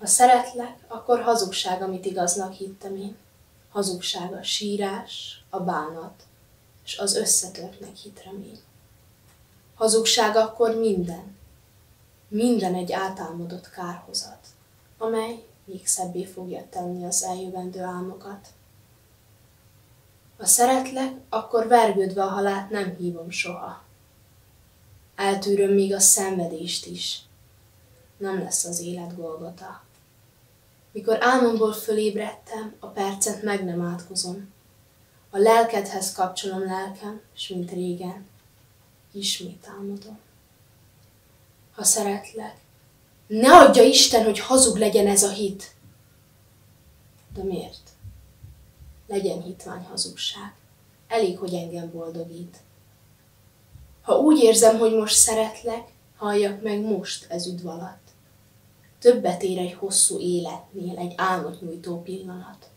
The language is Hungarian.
Ha szeretlek, akkor hazugság, amit igaznak hittem én. Hazugság a sírás, a bánat, és az összetörtnek hit remény. Hazugság akkor minden egy általmodott kárhozat, amely még szebbé fogja tenni az eljövendő álmokat. Ha szeretlek, akkor vergődve a halált nem hívom soha. Eltűröm még a szenvedést is. Nem lesz az élet Golgota. Mikor álmomból fölébredtem, a percet meg nem átkozom. A lelkedhez kapcsolom lelkem, s mint régen, ismét álmodom. Ha szeretlek, ne adja Isten, hogy hazug legyen ez a hit. De miért? Legyen hitvány hazugság. Elég, hogy engem boldogít. Ha úgy érzem, hogy most szeretlek, halljak meg most ez üdv alatt. Többet ér egy hosszú életnél egy álmot nyújtó pillanat.